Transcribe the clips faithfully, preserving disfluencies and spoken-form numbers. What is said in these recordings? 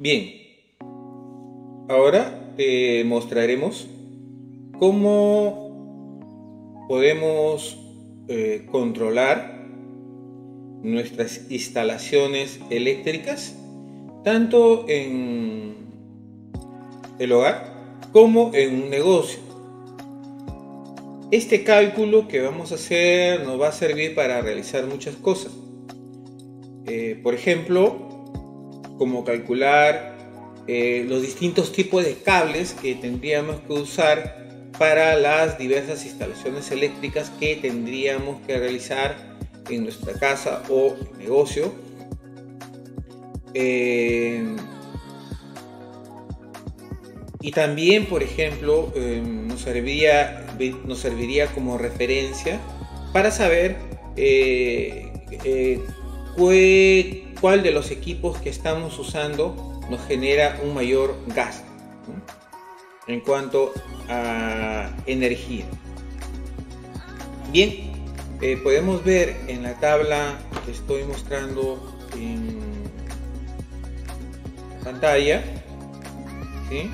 Bien, ahora te mostraremos cómo podemos eh, controlar nuestras instalaciones eléctricas, tanto en el hogar como en un negocio. Este cálculo que vamos a hacer nos va a servir para realizar muchas cosas. Eh, por ejemplo, como calcular eh, los distintos tipos de cables que tendríamos que usar para las diversas instalaciones eléctricas que tendríamos que realizar en nuestra casa o negocio. Eh, y también, por ejemplo, eh, nos serviría, nos serviría como referencia para saber eh, eh, cuál, cuál de los equipos que estamos usando nos genera un mayor gasto, ¿no?, en cuanto a energía. Bien, eh, podemos ver en la tabla que estoy mostrando en pantalla, ¿sí?,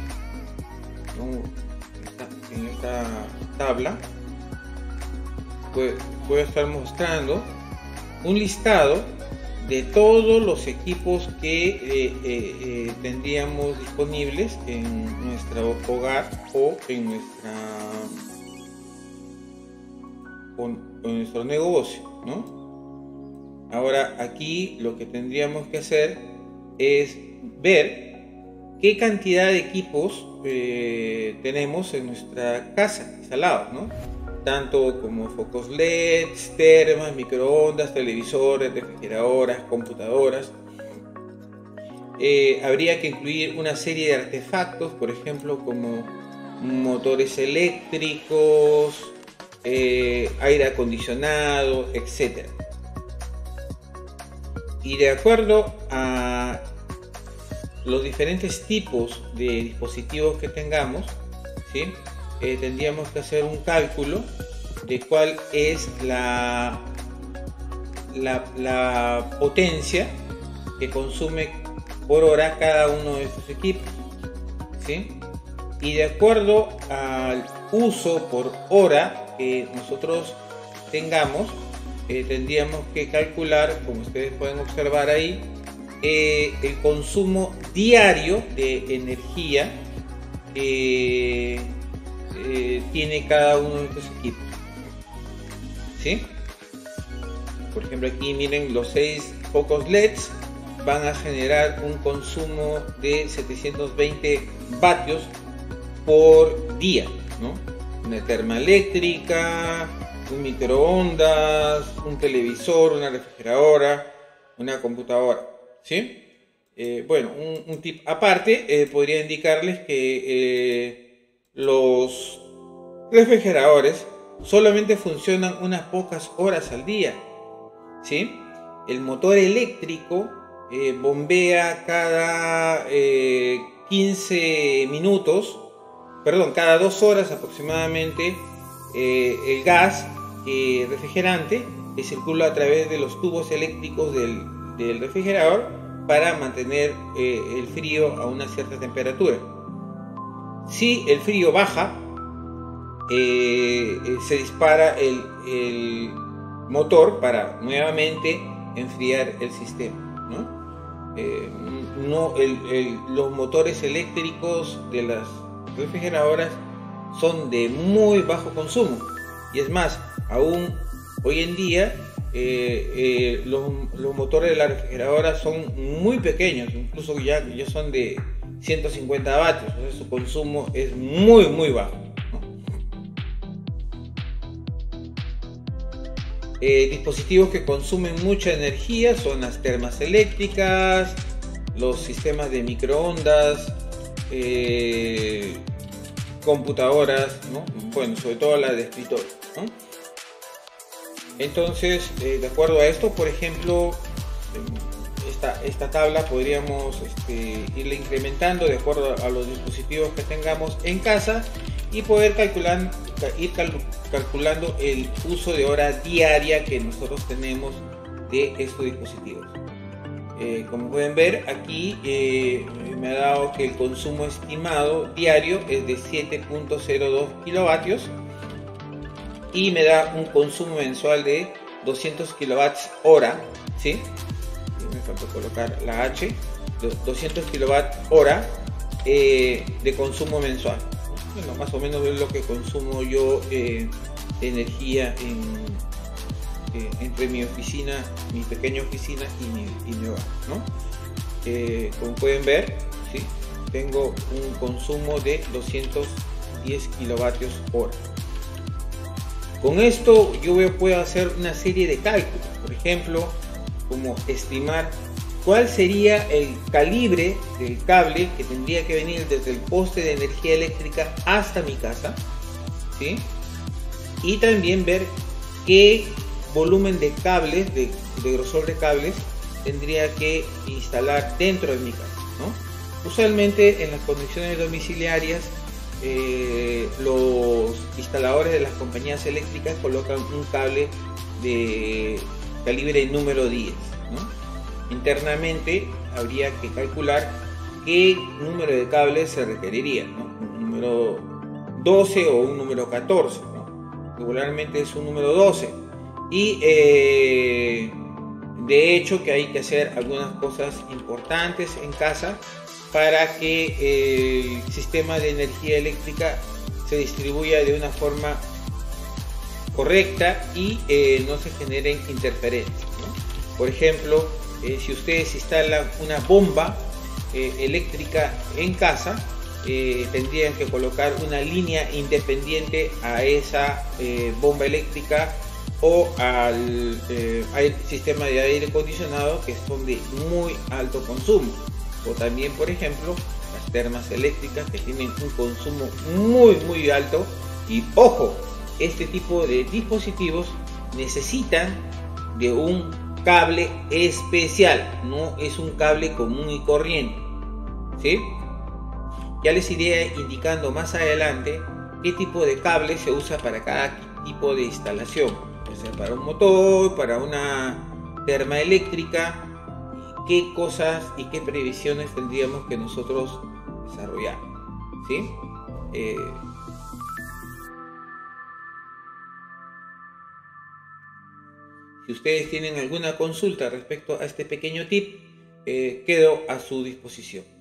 en esta tabla voy a estar mostrando un listado de todos los equipos que eh, eh, eh, tendríamos disponibles en nuestro hogar o en nuestra o en nuestro negocio, ¿no? Ahora aquí lo que tendríamos que hacer es ver qué cantidad de equipos eh, tenemos en nuestra casa instalados, ¿no? Tanto como focos L E Ds, termas, microondas, televisores, refrigeradoras, computadoras. Eh, habría que incluir una serie de artefactos, por ejemplo, como motores eléctricos, eh, aire acondicionado, etcétera. Y de acuerdo a los diferentes tipos de dispositivos que tengamos, ¿sí?, eh, tendríamos que hacer un cálculo de cuál es la, la, la potencia que consume por hora cada uno de estos equipos, ¿sí? Y de acuerdo al uso por hora que nosotros tengamos, eh, tendríamos que calcular, como ustedes pueden observar ahí, Eh, el consumo diario de energía que eh, tiene cada uno de estos equipos, ¿sí? Por ejemplo, aquí miren, los seis focos L E Ds van a generar un consumo de setecientos veinte vatios por día, ¿no? Una terma eléctrica, un microondas, un televisor, una refrigeradora, una computadora, ¿sí? Eh, bueno, un, un tip aparte eh, podría indicarles que eh, los refrigeradores solamente funcionan unas pocas horas al día, ¿sí? El motor eléctrico eh, bombea cada eh, quince minutos, perdón, cada dos horas aproximadamente eh, el gas eh, refrigerante que circula a través de los tubos eléctricos del del refrigerador para mantener eh, el frío a una cierta temperatura. Si el frío baja, eh, eh, se dispara el, el motor para nuevamente enfriar el sistema, ¿no? Eh, no el, el, los motores eléctricos de las refrigeradoras son de muy bajo consumo, y es más, aún hoy en día Eh, eh, los, los motores de la refrigeradora son muy pequeños, incluso ya, ya son de ciento cincuenta vatios, o sea, su consumo es muy muy bajo, ¿no? Eh, dispositivos que consumen mucha energía son las termas eléctricas, los sistemas de microondas, eh, computadoras, ¿no? Bueno, sobre todo las de escritorio, ¿no? Entonces, eh, de acuerdo a esto, por ejemplo, esta, esta tabla podríamos este, irla incrementando de acuerdo a los dispositivos que tengamos en casa y poder calcular, ir cal, calculando el uso de hora diaria que nosotros tenemos de estos dispositivos. Eh, como pueden ver aquí eh, me ha dado que el consumo estimado diario es de siete punto cero dos kilovatios y me da un consumo mensual de doscientos kilovatios hora, ¿sí? Me faltó colocar la H, doscientos kilovatios hora eh, de consumo mensual. Bueno, más o menos es lo que consumo yo eh, de energía en, eh, entre mi oficina, mi pequeña oficina y mi, y mi hogar, ¿no? Eh, como pueden ver, ¿sí? Tengo un consumo de doscientos diez kilovatios hora. Con esto yo puedo hacer una serie de cálculos, por ejemplo, como estimar cuál sería el calibre del cable que tendría que venir desde el poste de energía eléctrica hasta mi casa, ¿sí? Y también ver qué volumen de cables, de, de grosor de cables, tendría que instalar dentro de mi casa, ¿no? Usualmente en las conexiones domiciliarias, Eh, los instaladores de las compañías eléctricas colocan un cable de calibre número diez, ¿no? Internamente habría que calcular qué número de cables se requeriría, ¿no? Un número doce o un número catorce, ¿no? Regularmente es un número doce y eh, de hecho que hay que hacer algunas cosas importantes en casa para que el sistema de energía eléctrica se distribuya de una forma correcta y eh, no se generen interferencias, ¿no? Por ejemplo, eh, si ustedes instalan una bomba eh, eléctrica en casa, eh, tendrían que colocar una línea independiente a esa eh, bomba eléctrica o al eh, aire, sistema de aire acondicionado, que son de muy alto consumo. O también, por ejemplo, las termas eléctricas, que tienen un consumo muy muy alto. Y ojo, este tipo de dispositivos necesitan de un cable especial, no es un cable común y corriente, ¿sí? Ya les iré indicando más adelante qué tipo de cable se usa para cada tipo de instalación, ya sea para un motor, para una terma eléctrica, qué cosas y qué previsiones tendríamos que nosotros desarrollar, ¿sí? Eh, si ustedes tienen alguna consulta respecto a este pequeño tip, eh, quedo a su disposición.